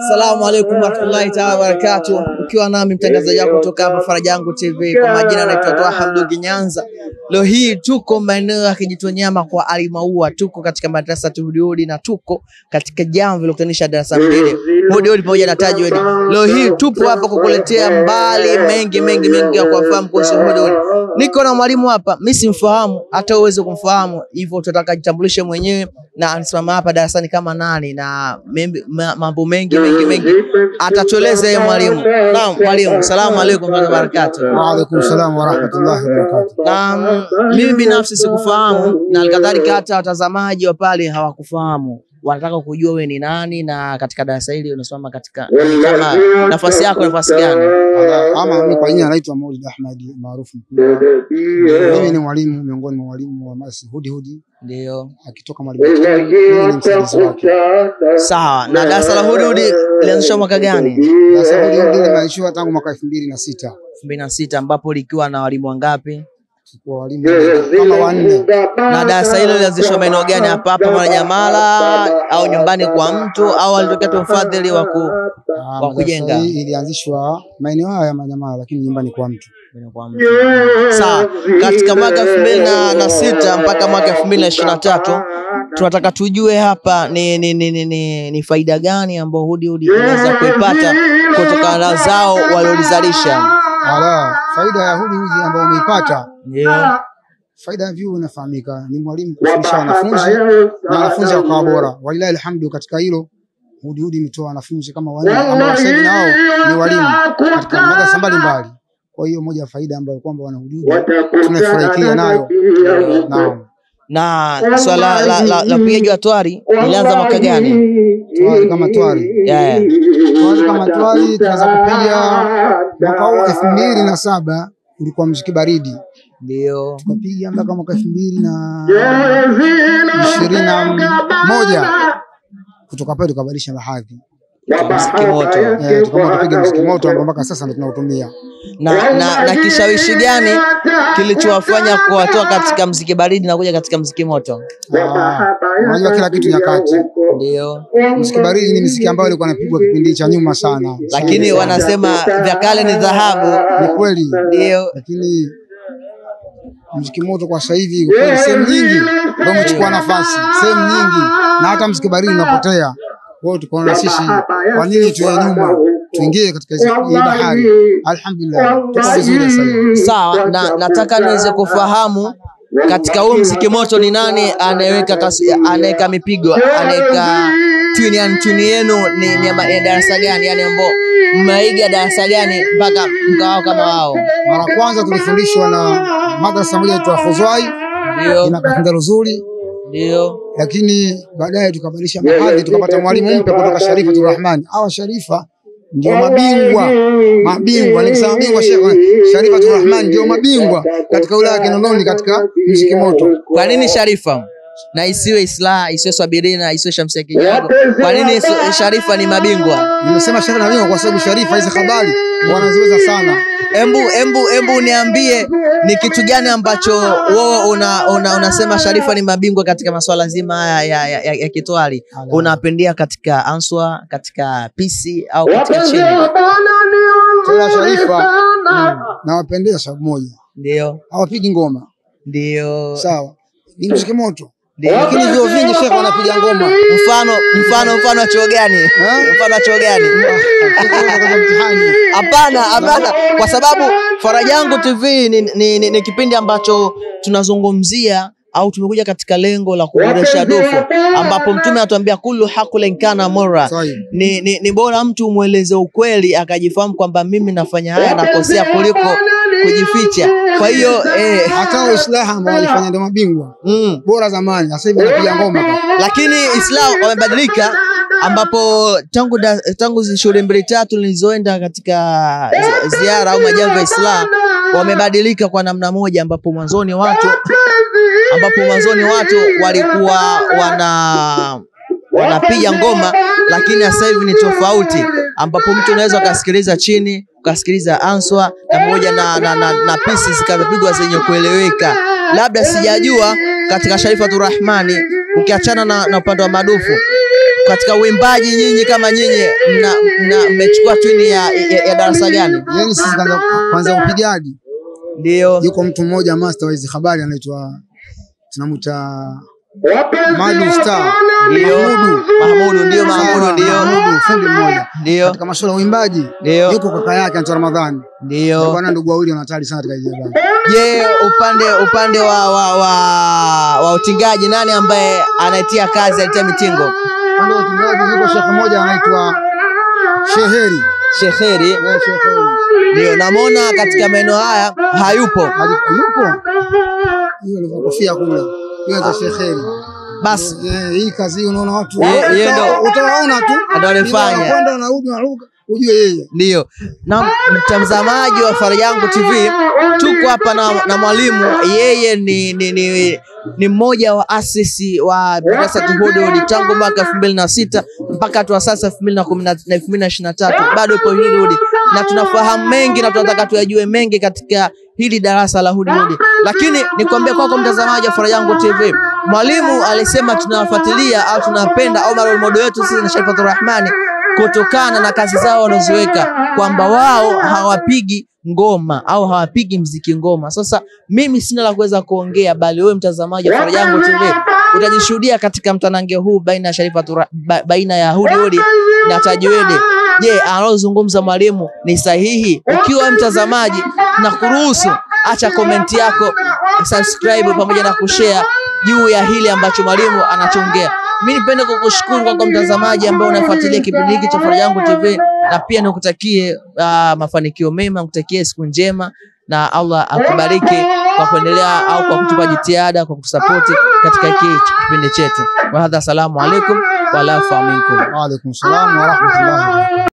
Assalamu alaikum warahmatullahi ta'ala wabarakatuh. Ukiwa nami mtangazaji wako kutoka hapa Faraja Yangu TV, kwa majina naitwa Twaha Mdugi Nyanza. Leo hii tuko maeneo ya Kijitonyama kwa Ali Maua, tuko katika madrasa Hudi na tuko katika jambo la kutanisha darasa mbili Hudi pamoja na Tajwid. Leo hii tupo hapa kukuletea mbali mengi ya kufahamu kuhusu Hudi. Niko na mwalimu hapa, mimi simfahamu, hata uweze kumfahamu, hivyo tutataka jitambulishe mwenyewe na anasimama hapa darasani kama nani na mambo mengi atatueleza yeye mwalimu. Naam mwalimu, salamu alaykum wa barakatuh. Wa alaykum salaam wa rahmatullahi wa barakatuh. Naam, mimi binafsi sikufahamu na alikadhalika hata watazamaji wa pale hawakufahamu. Wanataka kujua wewe ni nani na katika darasa hili unasimama katika kama nafasi yako nafasi gani? Ama mimi kwa jina naitwa Maulid Ahmad maarufu. Mimi ni mwalimu miongoni mwa walimu wa Masjid Hudi. Ndio. Akitoka mwalimu mimi ni msaidizi wake. Sawa. Na darasa la Hudi lilianzishwa mwaka gani? Darasa la Hudi limeanzishwa tangu mwaka 2006. 2006 ambapo likiwa na walimu wangapi? Kwa walimu kama 4. Na darasa hilo lilianzishwa maeneo gani, hapa Mwananyamala au nyumbani kwa mtu au alitokea tu mfadhili wa kujenga? Ilianzishwa maeneo haya ya Mwananyamala lakini nyumbani kwa mtu. Sawa. Katika mwaka 2006 mpaka mwaka 2023 tunataka tujue hapa ni faida gani ambayo Hudi inaweza kuipata kutokana na zao waliolizalisha. Faida ya Hudi ambayo umeipata. Ndio. Faida ya view inafahamika, ni mwalimu kufundisha wanafunzi na wanafunzi wakawa bora. Walilahi alhamdu katika hilo. Hudi imetoa wanafunzi kama 4 ambao sasa nao ni walimu katika madrasa mbalimbali. Kwa hiyo moja ya faida ambayo kwamba wana Hudi tunafurahikia nayo. Naam. Na swala la upigaji wa twari ilianza mwaka gani? Twari kama twari. Twari kama twari tunaweza kupiga mwaka 2007 ulikuwa muziki baridi. Ndio. Tukapiga mpaka mwaka 2021. Kutoka pale tukabadilisha mahadhi. Muziki moto. Tukaanza kupiga muziki moto ambao mpaka sasa ndio tunautumia. Na kishawishi gani kilichowafanya kuwatoa katika muziki baridi na kuja katika muziki moto? Unajua kila kitu nyakati. Ndio. Muziki baridi ni muziki ambao ulikuwa unapigwa kipindi cha nyuma sana. Lakini wanasema vya kale ni dhahabu. Ni kweli. Ndio. Lakini muziki moto kwa sasa hivi kweli sehemu nyingi ndio umechukua nafasi. Sehemu nyingi na hata muziki baridi unapotea. Kwa hiyo tukaona sisi kwa nini tuwe nyuma, tuingie katika hii bahari. Alhamdulillah tuko vizuri sasa. Sawa, na nataka niweze kufahamu katika huo muziki moto ni nani anaweka mipigo, anaweka tune yenu ni darasa gani, yani ambao mmeiga darasa gani mpaka mkao kama wao? Mara kwanza tulifundishwa na madrasa moja inaitwa Khuzwai. Ndio. Ina katenda nzuri. Ndio. Lakini baadaye tukabadilisha mahali, tukapata mwalimu mpya kutoka Sharifatul Rahman. Hawa Sharifa ndio mabingwa. Nikisema mabingwa Sharifatul Rahman ndio mabingwa katika wilaya ya Kinondoni katika muziki moto. Kwa nini Sharifa? Na isiwe Isla, isiwe Swabirina, isiwe Shamsia Kinyago. Kwa nini Sharifa ni mabingwa? Nimesema Sharifa ni mabingwa kwa sababu Sharifa hizo habari wanaziweza sana. Embu niambie ni kitu gani ambacho wewe unasema Sharifa ni mabingwa katika masuala zima ya kitwali? Unapendia katika answa, katika PC au katika chini? Tuna Sharifa nawapendea sababu moja. Ndio. Hawapigi ngoma. Ndio. Sawa. Ni muziki moto. Lakini vio vingi Sheikh wanapiga ngoma. Mfano chuo gani? Mfano chuo gani? Hapana. Kwa sababu Faraja Yangu TV ni kipindi ambacho tunazungumzia au tumekuja katika lengo la kuboresha dufu, ambapo Mtume anatuambia kullu haqqin kana murra. Ni bora mtu mueleze ukweli akajifahamu kwamba mimi nafanya haya nakosea kuliko kujificha. Kwa hiyo hata Waislamu walifanya ndio mabingwa. Bora zamani, sasa hivi wanapiga ngoma. Lakini Islam wamebadilika, ambapo tangu shule 2-3 nilizoenda katika ziara au majambo ya Islam wamebadilika kwa namna moja, ambapo mwanzoni watu walikuwa wanapiga ngoma, lakini sasa hivi ni tofauti, ambapo mtu unaweza kusikiliza chini, ukasikiliza answa na pamoja na pieces zikapigwa zenye kueleweka. Labda sijajua katika Sharifatul Rahmani ukiachana na upande wa madufu katika uimbaji nyinyi kama nyinyi mmechukua twini ya darasa gani? Yani sisi kwanza upigaji. Ndio. Yuko mtu mmoja master wa hizi habari anaitwa tunamuita Madu Star. Mahmudu ndio fundi mmoja. Ndio. Katika masuala ya uimbaji yuko kaka yake anaitwa Ramadhani. Ndio. Bwana ndugu wawili wanatali sana katika hizo bana. Je, upande wa utingaji nani ambaye anaitia kazi alitia mitingo? Upande wa utingaji yuko shekhi mmoja anaitwa Sheheri. Sheheri. Ndio, namuona katika maeneo haya hayupo. Yupo. Hiyo ile kofia kule. Hiyo za Sheheri. Basi hii kazi unaona watu yeye ndio utaona tu ndio alifanya. Kwenda unarudi unaruka ujue yeye. Ndio. Na mtazamaji wa Farajangu TV, tuko hapa na mwalimu. Yeye ni mmoja wa asisi wa Madrasa Hudhud tangu mwaka 2006 mpaka tu sasa 2023 bado ipo Hudhud, na tunafahamu mengi na tunataka tuyajue mengi katika hili darasa la Hudhud. Lakini nikwambia kwako mtazamaji wa Farajangu TV, mwalimu alisema tunawafuatilia au tunapenda au role model wetu sisi ni Sharifatur Rahmani kutokana na kazi zao wanazoziweka, kwamba wao hawapigi ngoma au hawapigi mziki ngoma. Sasa mimi sina la kuweza kuongea, bali wewe mtazamaji wa Farajangu TV utajishuhudia katika mtanange huu baina ya Sharifatur baina ya Hudhud na Tajwid. Je, analozungumza mwalimu ni sahihi? Ukiwa mtazamaji na kuruhusu, acha comment yako, subscribe pamoja na kushare juu ya hili ambacho mwalimu anachongea. Mimi nipende kukushukuru kwa mtazamaji ambaye unafuatilia kipindi hiki cha Farajangu TV, na pia nikutakie mafanikio mema, nikutakie siku njema, na Allah akubariki kwa kuendelea au kwa kutupa jitihada kwa kusupport katika kipindi chetu. Wa hadha, salamu alaykum wa la fa minkum. Wa alaykum salaam wa rahmatullahi wa barakatuh.